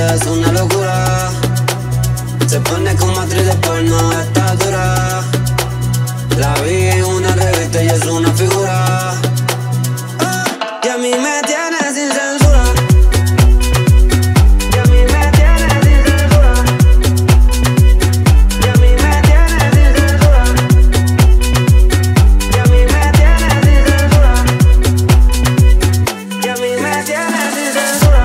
es una locura. Se pone como actriz de porno, está dura. La vi en una revista y es una figura. Y a mí me tiene sin censura. Y a mí me tiene sin censura. Y a mí me tiene sin censura. Y a mí me tiene sin censura. Y a mí me tiene sin censura.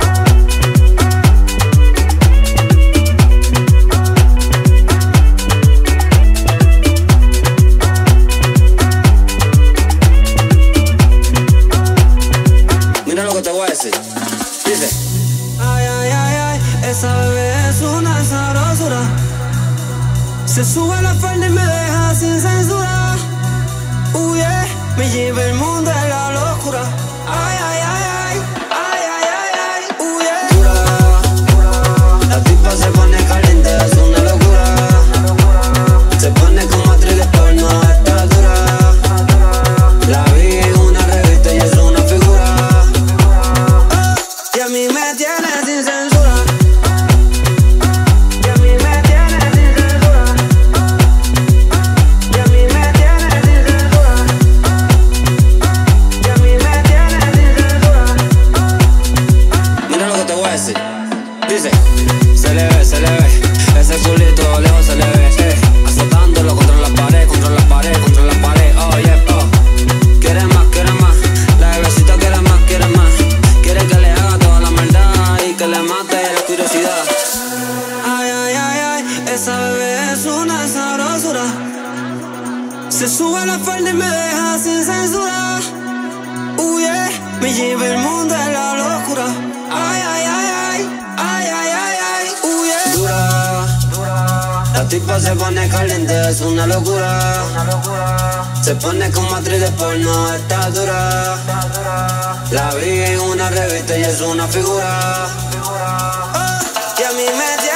Mira lo que te voy a decir. Dice: ay, ay, ay, ay, esa bebé es una sabrosura. Se sube la falda y me deja sin censura. Yeah, me lleva el mundo a la locura. Ay, ay, ay, ay, ay, ay, ay, ay, yeah. Dura, la tipa se pone caliente, es una locura. Se pone como actriz de porno, está dura. La vi en una revista y es una figura. Y a mí me tiene sin censura. Y a mí me tiene sin censura. Y a mí me tiene sin censura. Y a mí me tiene sin censura. Mira lo que te voy a decir. Dice: se le ve, ese culito lejos se le ve, azotándolo contra la pared, contra la pared, contra la pared. Oh yeah, oh. Quiere más, la bebecita quiere más, quiere que le haga toda la maldad y que le mate la curiosidad. Ay, ay, ay, ay, esa bebé es una sabrosura. Se sube la falda y me deja sin censura. Yeah, me lleva el mundo a la locura. Ay, ay, ay, ay, ay, ay, ay, ay, yeah. Dura, la tipa se pone caliente, es una locura. Se pone como actriz de porno, está dura. La vi en una revista y es una figura. Y a mí me